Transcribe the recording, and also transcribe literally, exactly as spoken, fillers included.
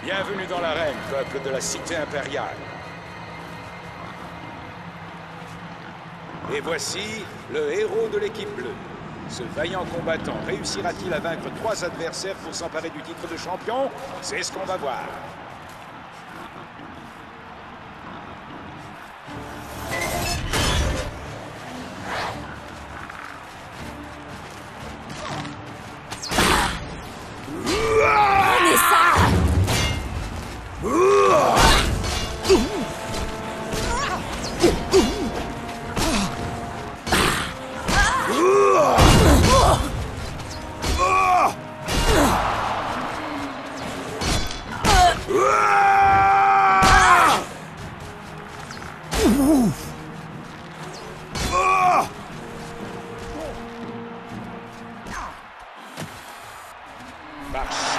Bienvenue dans l'arène, peuple de la cité impériale. Et voici le héros de l'équipe bleue. Ce vaillant combattant réussira-t-il à vaincre trois adversaires pour s'emparer du titre de champion? C'est ce qu'on va voir. Par